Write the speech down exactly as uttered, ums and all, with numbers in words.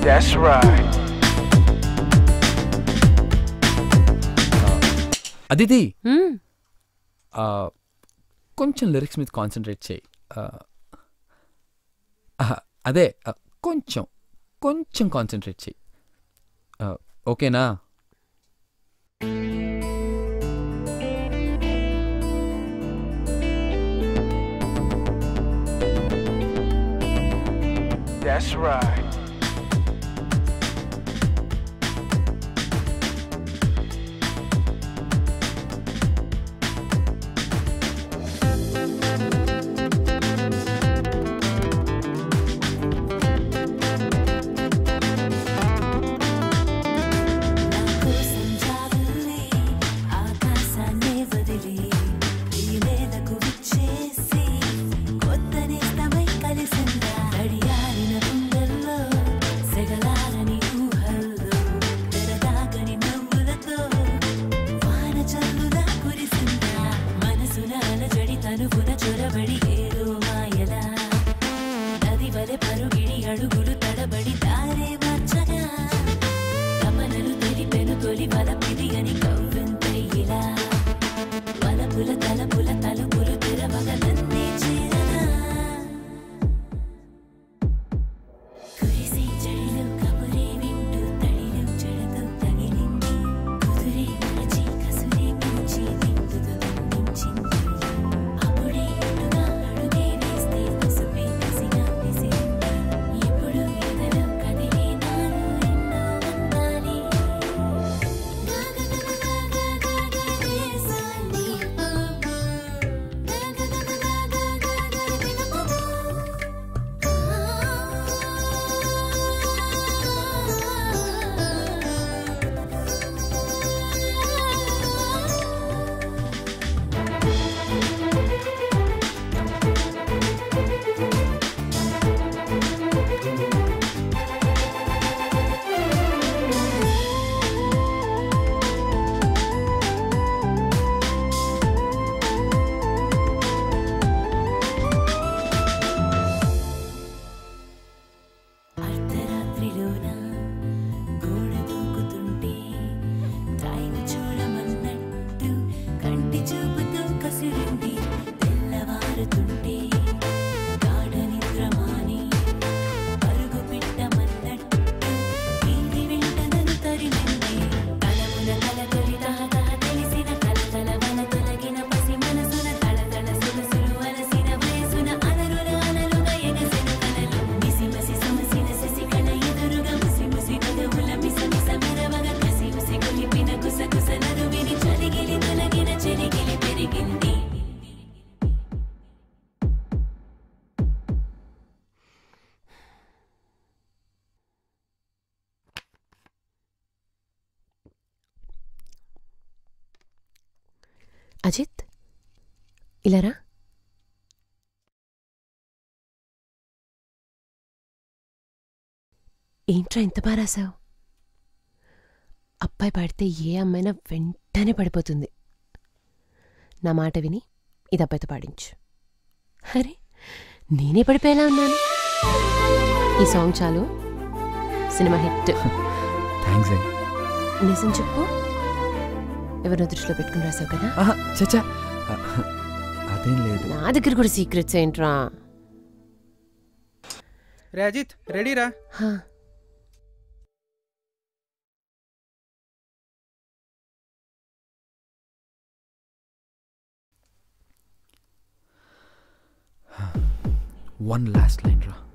That's right. Aditi. Hmm. Uh, కొంచెం lyrics మీద concentrate చేయి. అదే కొంచెం కొంచెం కాన్సన్ట్రేట్ చేయి. ఓకేనా? That's right. అజిత్, ఇలారా. ఏంట్రా ఇంత బాగా రాసావు? అబ్బాయి పాడితే ఏ అమ్మాయినా వెంటనే పడిపోతుంది. నా మాట విని ఇది అబ్బాయితో పాడించు. అరే, నేనే పడిపోయేలా ఉన్నాను. ఈ సాంగ్ చాలు, సినిమా హిట్. నిజం చెప్పు, ఎవరినో దృష్టిలో పెట్టుకుని రాసావు కదా? చచ్చా, అదేం లేదు. నా దగ్గర కూడా సీక్రెట్స్ ఏంట్రా? రాజిత్, రెడీరా? వన్ లాస్ట్ లైన్ రా.